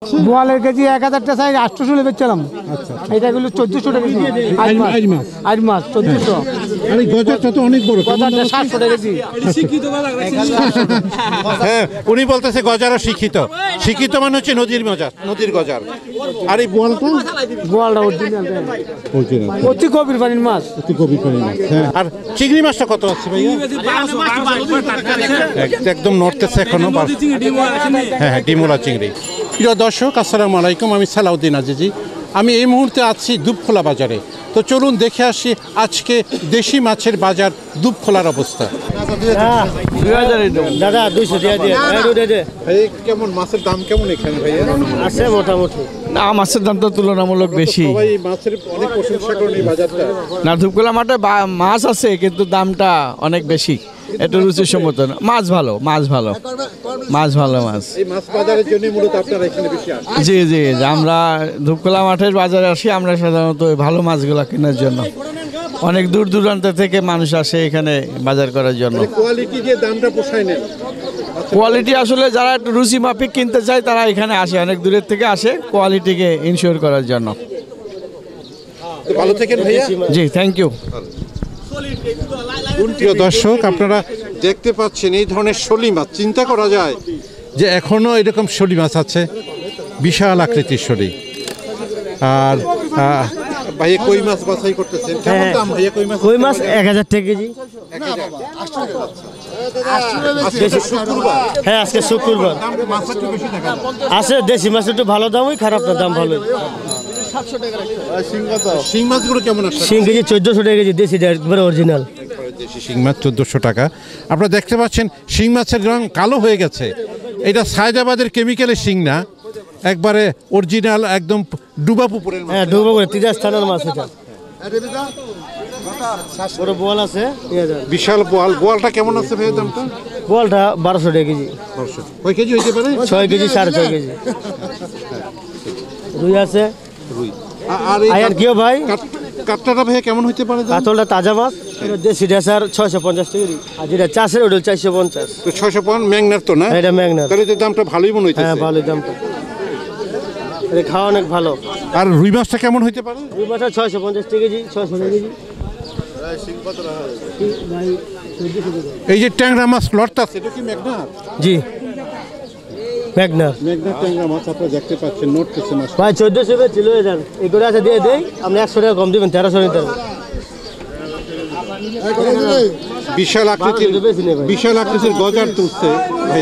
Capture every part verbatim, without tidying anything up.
বোয়ালের KG এক হাজার টাকা চাই আটশোশো বেচছিলাম। এটা গুলো চোদ্দশো টাকা কেজি। আট মাস চোদ্দশো। গজারটা তো অনেক বড়, গজারটা সাতশো টাকা কেজি। হ্যাঁ, উনি বলতেছে গজারও শিক্ষিত। শিক্ষিত মানে হচ্ছে নদীর মজার, নদীর গজার। আর এই বোয়ালটা বোয়ালটা অরিজিনাল অরিজিনাল অতি গভীর পানির মাছ। অতি গভীর পানির মাছ। হ্যাঁ, আর চিংড়ি মাছটা কত আছে ভাইয়া? একদম নড়তেছে এখনো। হ্যাঁ হ্যাঁ, ডিমোলা চিংড়ি। প্রিয় দর্শক, আসসালামু আলাইকুম। আমি সালাউদ্দিন আজিজি। আমি এই মুহূর্তে আছি দুপখোলা বাজারে। তো চলুন দেখে আসি আজকে দেশি মাছের বাজার দুপখোলার অবস্থা। দাদা দুইশো কেমন মাছের দাম কেমন এখানে ভাইয়া? আছে মোটামুটি। না, মাছের দাম তো তুলনামূলক বেশি। সবাই মাছের অনেক প্রশংসা করেন এই বাজারটা। না, দুপখোলা মাঠে মাছ আছে কিন্তু দামটা অনেক বেশি। একটু রুচিসম্মত না। মাছ ভালো, মাছ ভালো, মাছ ভালো মাছ। এই মাছ বাজারের জন্য মূলত আপনারা এখানে বেশি আসেন? জি জি, আমরা দুপখোলা মাঠের বাজারে আসি আমরা সাধারণত ভালো মাছগুলো কেনার জন্য। অনেক দূর দূরান্ত থেকে মানুষ আসে এখানে বাজার করার জন্য। কোয়ালিটি যে দামটা পোষায় নেন? কোয়ালিটি আসলে যারা একটু রুচি মাফিক কিনতে চায় তারা এখানে আসে, অনেক দূরের থেকে আসে কোয়ালিটিকে ইনশিওর করার জন্য। ভালো থাকেন ভাইয়া। জি, থ্যাংক ইউ। প্রিয় দর্শক, আপনারা দেখতে পাচ্ছেন এই ধরনের শোলি মাছ। চিন্তা করা যায় যে এখনো এরকম শোলি মাছ আছে, বিশাল আকৃতির শোলি। আর ভাইয়া কই মাছ বাছাই করতেছেন, কেমন দাম ভাইয়া কই মাছ? কই মাছ এক হাজার টাকা কেজি। হ্যাঁ, আজকে শুক্রবার আছে। দেশি মাছ একটু ভালো দাম, ওই খারাপ না, দাম ভালো। শিং মাছগুলো কেমন আছে? শিং কেজি চোদ্দশো টাকা কেজি, দেশি একবারে অরিজিনাল দেশি শিং মাছ চোদ্দশো টাকা। আপনারা দেখতে পাচ্ছেন শিং মাছের রং কালো হয়ে গেছে। এটা সায়দাবাদের কেমিক্যালের শিং না, একবারে অরিজিনাল, একদম ডুবা পুকুরের মাছ। হ্যাঁ, ডুবা পুকুরের তিজা স্থানের মাছ। এটা বড় বোয়াল আছে, বিশাল বোয়াল। বোয়ালটা কেমন আছে ভাই দামটা? বোয়ালটা বারোশো টাকা কেজি। কয় কেজি হইতে পারে? ছয় কেজি, সাড়ে ছয় কেজি। রুই আছে। রুই। আর কি ভাই কাতলাটা ভাই কেমন হইতে পারে? কাতলটা তাজা মাছ, দেশি ডেসার ছয়শো পঞ্চাশ টাকা। আর যেটা চাষের ওটা চারশো পঞ্চাশ। তো ছয়শো পঞ্চাশ ম্যাগনার তো না? এটা ম্যাগনার। তাহলে তো দামটা ভালোই মনে হইতেছে। হ্যাঁ, ভালোই দামটা। এটা খাওয়া অনেক ভালো। আর রুই মাছটা কেমন হইতে পারে? রুই মাছটা ছয়শো পঞ্চাশ টাকা কেজি, ছয়শো টাকা কেজি। এই যে ট্যাংরা মাছ লড়তাছে, এটা কি ম্যাগনার? জি, ম্যাগনার। ম্যাগনার ট্যাংরা মাছ আপনারা দেখতে পাচ্ছেন, নড়তেছে মাছ। ভাই চোদ্দশো বেচি, লয়ে যান। এগুলো আছে দিয়ে দেই, আপনি একশো টাকা কম দিবেন, তেরোশো নিতে হবে। বিশাল আকৃতির, বিশাল আকৃতির গজার তুলছে ভাই।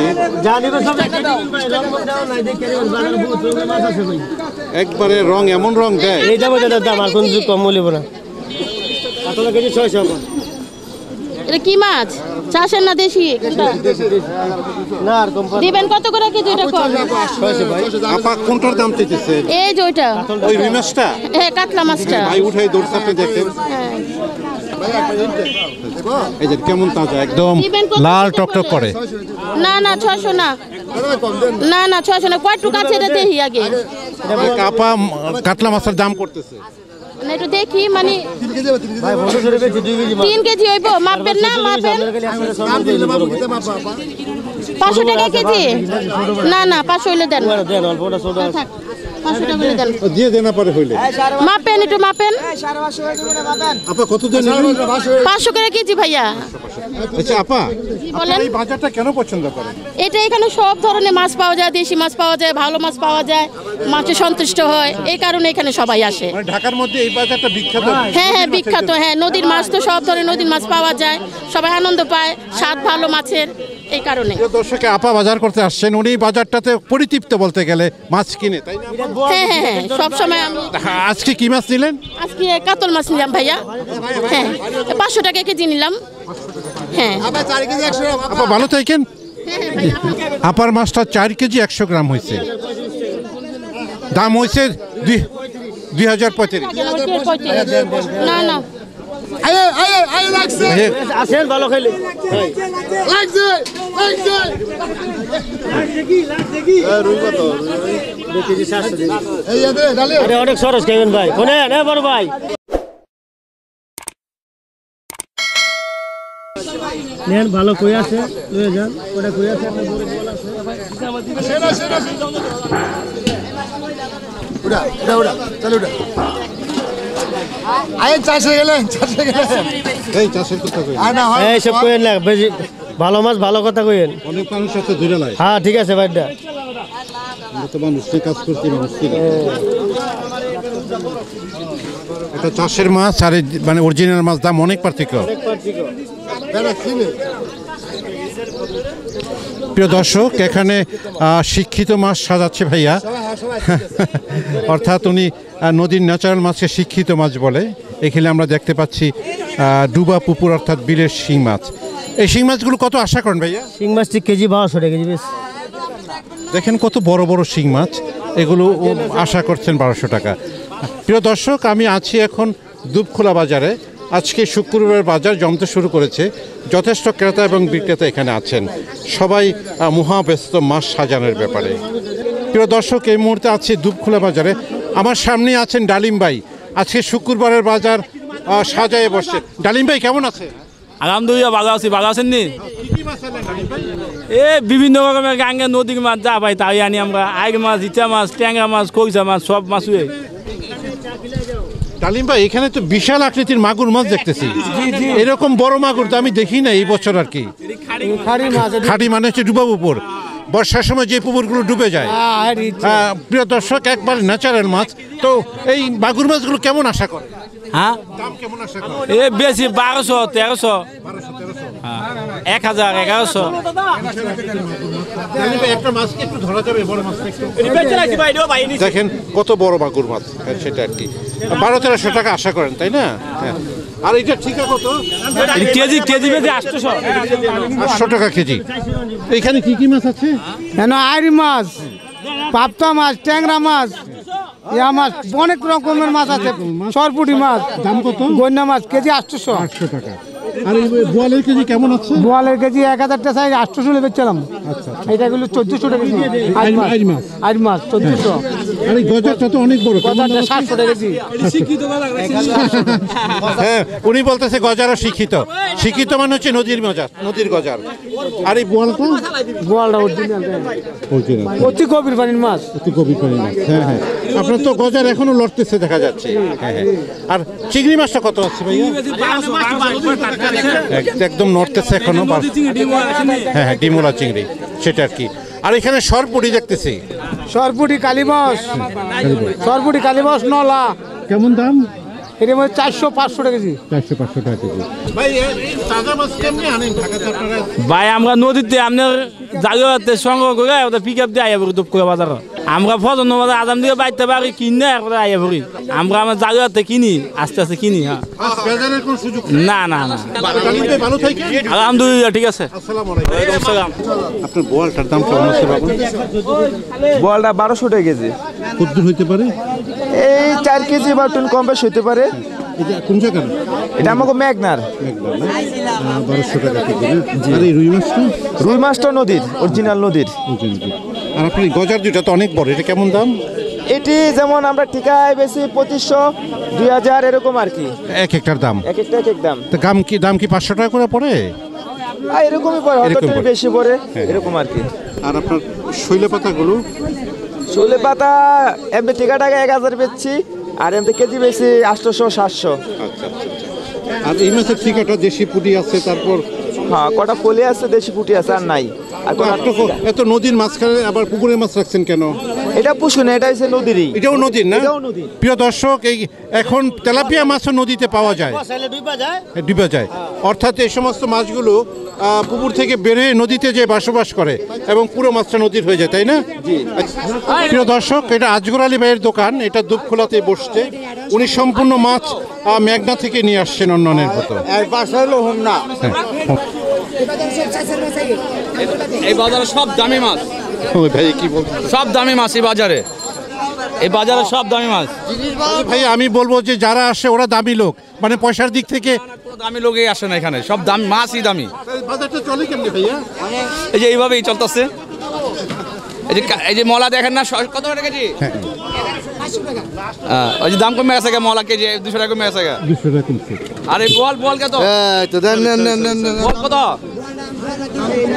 একবারে রং এমন রং দেয়, এই দামে দাম আর কোন কম বলিব না। কাতলা কেজি ছয়শো। এটা কি মাছ? চাষের না দেশি? না, আর কম দিবেন কত করে কেজি? এটা কম। ছয়শো ভাই। আপা কোনটার দাম চাইতেছে? এই যে ওইটা, ওই রুই মাছটা। হ্যাঁ, কাতলা মাছটা। ভাই উঠাই দৌড়ছে, আপনি দেখেন। হ্যাঁ, এই যে কেমন তাজা, একদম লাল টকটক করে। না না, ছয়শো না, না না, ছয়শো না। কয় টুক আছে এটা দেখি আগে। আপা কাতলা মাছের দাম করতেছে না, একটু দেখি, মানে তিন কেজি হইব। মাপবেন না? মাপেন। পাঁচশো টাকা কেজি? না না, পাঁচশো হইলে দেন। থাক, পাঁচশো টাকা হইলে দেন। দিয়ে দেনা পরে হইলে মাপেন, একটু মাপেন। আপা কত দেন? পাঁচশো করে কেজি ভাইয়া। আচ্ছা আপা, বলেন এই বাজারটা কেন পছন্দ করেন? এটা এখানে সব ধরনের মাছ পাওয়া যায়, দেশি মাছ পাওয়া যায়, ভালো মাছ পাওয়া যায়, মাছে সন্তুষ্ট হয়, এই কারণে এখানে সবাই আসে। মানে ঢাকার মধ্যে এই বাজারটা বিখ্যাত। হ্যাঁ হ্যাঁ, বিখ্যাত। হ্যাঁ, নদীর মাছ তো সব ধরনের নদীর মাছ পাওয়া যায়, সবাই আনন্দ পায়, স্বাদ ভালো মাছের, এই কারণে। দর্শকে আপা বাজার করতে আসছেন, উনি বাজারটাতে পরিতৃপ্ত বলতে গেলে, মাছ কিনে, তাই না? হ্যাঁ হ্যাঁ হ্যাঁ, সবসময় আমি। আজকে কি মাছ নিলেন? আজকে কাতল মাছ নিলাম ভাইয়া। হ্যাঁ, পাঁচশো টাকা কেজি নিলাম। হ্যাঁ, আপা ভালো থাকেন। আপার মাছটা চার কেজি একশো গ্রাম হয়েছে, দাম হয়েছে দুই হাজার পঁয়ত্রিশ। না না, আসেন ভালো খাইলে। অনেক সরস খাইবেন ভাই। বড় ভাই নেন, ভালো কই আছে, লয়ে যান। ওটা কই আছে, আপনার বড় বল আছে। উঠা উঠা উঠা চলো উঠা আয় চাষে গেলেন চাষে গেলেন এই চাষের কথা কই আর না হয় এই সব কইেন না বেশি ভালো মাছ ভালো কথা কইেন অনেক মানুষ আছে ধরে লাই হ্যাঁ ঠিক আছে ভাইডা আমরা তো মানুষ নিয়ে কাজ করতে মানুষ ছিল এটা চাষের মাছ আর এই মানে অরিজিনাল মাছ দাম অনেক পার্থক্য। প্রিয় দর্শক এখানে আহ, শিক্ষিত মাছ সাজাচ্ছে ভাইয়া অর্থাৎ উনি আহ, নদীর ন্যাচারাল মাছকে শিক্ষিত মাছ বলে। এখানে আমরা দেখতে পাচ্ছি আহ, ডুবা পুকুর অর্থাৎ বিলের শিং মাছ। এই শিং মাছগুলো কত আশা করেন ভাইয়া? শিং মাছটি কেজি বারোশো টাকা কেজি বেশ দেখেন কত বড় বড় শিং মাছ, এগুলো ও আশা করছেন বারোশো টাকা। প্রিয় দর্শক আমি আছি এখন দুবখোলা বাজারে। আজকে শুক্রবার বাজার জমতে শুরু করেছে, যথেষ্ট ক্রেতা এবং বিক্রেতা এখানে আছেন, সবাই আহ, মহাব্যস্ত মাছ সাজানোর ব্যাপারে। প্রিয় দর্শক এই মুহূর্তে আছি দুবখোলা বাজারে, আমার সামনে আছেন ডালিম ভাই। আজকে শুক্রবারের বাজার আহ, সাজায় বসছে। ডালিম ভাই কেমন আছে? আলহামদুলিল্লাহ ভালো আছি, ভালো আছেন নি? এ বিভিন্ন রকমের গাঙ্গে নদীর মাছ যা ভাই তাই আনি আমরা। আইর মাছ, ইচা মাছ, ট্যাংরা মাছ, কইসা মাছ, সব মাছই। ডালিম ভাই এখানে তো বিশাল আকৃতির মাগুর মাছ দেখতেছি, এরকম বড় মাগুর তো আমি দেখি না এই বছর আর কি। খাঁটি মানে হচ্ছে ডুবা পুকুর, বর্ষার সময় যে পুকুরগুলো ডুবে যায়। আহ, প্রিয় দর্শক একবার ন্যাচারাল মাছ, তো এই মাগুর মাছগুলো কেমন আশা করে? হ্যাঁ দাম কেমন আশা করে? এ বেশি বারোশো তেরোশো হ্যাঁ এক হাজার এগারোশো। ডালিম ভাই, একটা মাছ কি একটু ধরা যাবে? বড় মাছ একটু দেখেন কত বড় মাগুর মাছ, হ্যাঁ, সেটা আর কি বারো তেরোশো টাকা আশা করেন, তাই না? হ্যাঁ। আর এটা ঠিক আছে কত? কেজি কেজি বেশি আটশোশো আটশো টাকা কেজি। এখানে কি কি মাছ আছে? কেন আইরি মাছ, পাবদা মাছ, ট্যাংরা মাছ, ইয়া মাছ, অনেক রকমের মাছ আছে। সরপুটি মাছ দাম কত? গন্যা মাছ কেজি আটশোশো। আটশো টাকা। আর এই বোয়ালের কেজি কেমন আছে? বোয়ালের কেজি এক হাজার টাকা সাইজ আটশোশো বেচছিলাম। আচ্ছা। এইটাগুলো চোদ্দশো টাকা কেজি। আইর মাছ। আইর মাছ। আইর মাছ চোদ্দশো। আর এই গজারটা তো অনেক বড়, কেমন দাম আছে? সাতশো টাকা কেজি। হ্যাঁ, উনি বলতেছে গজারও শিক্ষিত। শিক্ষিত মানে হচ্ছে নদীর মজার, নদীর গজার। আর এই বোয়ালটা? বোয়ালটা অরিজিনাল অরিজিনাল। অতি গভীর পানির মাছ। অতি গভীর পানির মাছ। হ্যাঁ হ্যাঁ। আপনার তো গজার এখনো লড়তেছে দেখা যাচ্ছে। হ্যাঁ হ্যাঁ। আর চিংড়ি মাছটা কত আছে ভাইয়া? এক- একদম নড়তেছে এখনো। হ্যাঁ হ্যাঁ, ডিমোলা চিংড়ি, সেটা আর কি। আর এখানে সরপুরি দেখতেছি। সরপুটি কালীবাস, সরপুটি কালীবাস নলা কেমন দাম? এর মধ্যে চারশো পাঁচশো টাকা কেজি। চারশো পাঁচশো টাকা কেজি। ভাই তাজা মাছ কেমনি আনেন ঢাকাতে আপনারা? ভাই আমরা নদীতে আপনার জায়গাতে সংগ্রহ করে ওদের পিক আপ দিয়ে আইয়া পড়ি দুবখোলা বাজার। আমরা ফজন বাজার আদাম দিয়ে বাইতে পারি কিনে একবার আইয়া পড়ি। আমরা আমার জায়গাতে কিনি, আস্তে আস্তে কিনি। হ্যাঁ বাজারের কোন সুযোগ? না না না ডালিম ভাই ভালো থাকেন। আলহামদুলিল্লাহ ঠিক আছে। আসসালামু আলাইকুম। ওয়ালাইকুম আসসালাম। আপনার বোয়ালটার দাম কেমন আছে বাবু? বলটা বারোশো টাকা কেজি। কত হইতে পারে? এই চার কেজি বা টন কম বেশ হইতে পারে। এটা কোন জায়গার? এটা আমাকে মেঘনার। বারোশো টাকা কেজি না? আর এই রুই মাছটা? রুই মাছটা নদীর, অরিজিনাল নদীর। আর আপনার এই গজার দুইটা তো অনেক বড়, এটা কেমন দাম? এটি যেমন আমরা ঠিকায় বেশি পঁচিশশো দুই হাজার এরকম আর কি, এক একটার দাম। এক একটা এক এক দাম। তা দাম কি দাম কি পাঁচশো টাকা করে পড়ে? আর এরকমই পড়ে, হয়তো এরকম একটু পড়ে। বেশি পড়ে হ্যাঁ। এরকম আর কি। আর আপনার শৈলে পাতাগুলো? শোলে পাতা এমনি ঠিকা টাকা এক হাজার বেচছি, আর এমনি কেজি বেশি আটশোশো সাতশো। আচ্ছা আচ্ছা। আর এই মাছের ঠিকাটা দেশি পুঁটি আছে, তারপর হ্যাঁ কটা ফলে আছে, দেশি পুঁটি আছে, আর নাই। আর কোনো আপনি তো এত নদীর মাঝখানে আবার পুকুরের মাছ রাখছেন কেন? এটা পুষুন, এটা হচ্ছে নদীরই। এটাও নদীর না? এটাও নদীর। প্রিয় দর্শক, এই এখন তেলাপিয়া মাছও নদীতে পাওয়া যায়, ডুবে যায়। অর্থাৎ এই সমস্ত মাছগুলো আহ, পুকুর থেকে বের হয়ে নদীতে যে বসবাস করে এবং পুরো মাছটা নদীর হয়ে যায়, তাই না? প্রিয় দর্শক, এটা আজগর আলী ভাইয়ের দোকান, এটা দুবখোলাতে বসছে। উনি সম্পূর্ণ মাছ আহ, মেঘনা থেকে নিয়ে আসছেন অন্যান্যের মতো। এই বাজারে সব দামি মাছ, ওই ভাই কি বলছেন? সব দামি মাছ এই বাজারে, এই বাজারে সব দামি মাছ। ভাই আমি বলবো যে যারা আসে ওরা দামি লোক, মানে পয়সার দিক থেকে কোনো দামি লোকই আসে না এখানে, সব দামি মাছই দামি। বাজারটা চলে কেমনি ভাইয়া? এই যে এইভাবেই চলতেছে। এই যে কা- এই যে মলা দেখেন না, শ- কত টাকা কেজি? হ্যাঁ, ওই যে দাম কমে গেছে গা, মলা কেজি দুশো টাকা কমে গেছে গা। দুশো টাকা কমছে। আর এই বল বল কত? বল কত?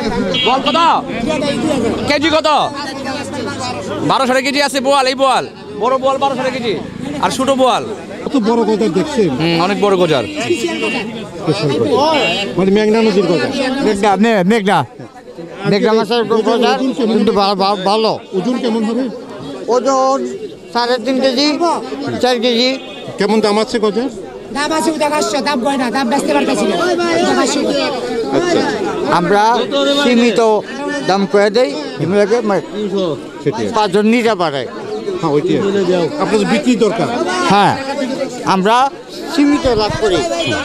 বল কত কেজি? কত? বারোশো টাকা কেজি আছে বোয়াল, এই বোয়াল বড় বোয়াল বারোশো টাকা কেজি আর ছোট বোয়াল কত বড় গজার দেখছেন, হুম, অনেক বড় গজার। স্পেশাল গজার। মানে মেঘনা নদীর গজার। মেঘনা মেঘনা মেঘনা মাছের গজার কিন্তু ভা- ভা- ভালো। ওজন কেমন হবে? ওজন সাড়ে তিন কেজি চার কেজি। কেমন দাম আছে গজার? দাম আছে উদা পাঁচশো, দাম কয় না, দাম বেচতে পারতেছি না। উদা পাঁচশো। আচ্ছা, আমরা সীমিত দাম করে দেই, এগুলোকে সেটি আছে। পাঁচজন নিতে পারে। হ্যাঁ, ওইটি আছে। আপনাদের বিক্রি দরকার। হ্যাঁ, আমরা সীমিত লাভ করি,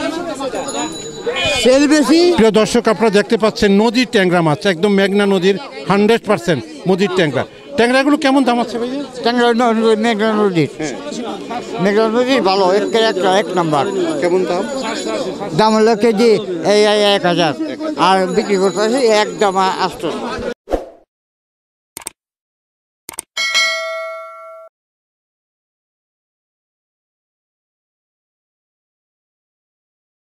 সেল বেশি। প্রিয় দর্শক, আপনারা দেখতে পাচ্ছেন নদীর ট্যাংরা মাছ, একদম মেঘনা নদীর হান্ড্রেড পার্সেন্ট নদীর ট্যাংরা। ট্যাংরাগুলো কেমন দাম আছে ভাইয়া? ট্যাংরা ন- মেঘনা নদীর মেঘনা নদীর ভালো, এক একটা এক নাম্বার। কেমন দাম? দাম হলো কেজি এই এই এক হাজার, আর বিক্রি করতে এক দাম আসতো।